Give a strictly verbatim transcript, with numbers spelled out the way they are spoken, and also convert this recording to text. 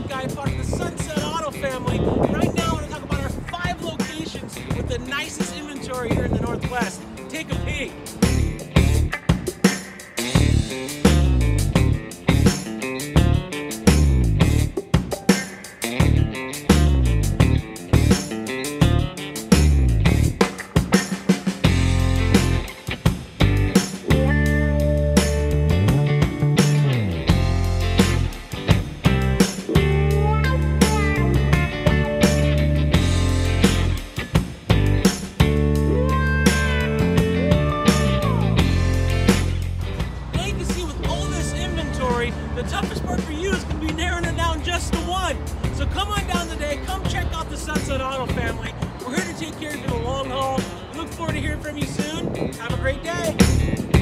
guy, part of the Sunset Auto family. Right now, we're going to talk about our five locations with the nicest inventory here in the Northwest. Take a peek. The toughest part for you is going to be narrowing it down just to one. So come on down today, come check out the Sunset Auto family. We're here to take care of you in the long haul. We look forward to hearing from you soon. Have a great day.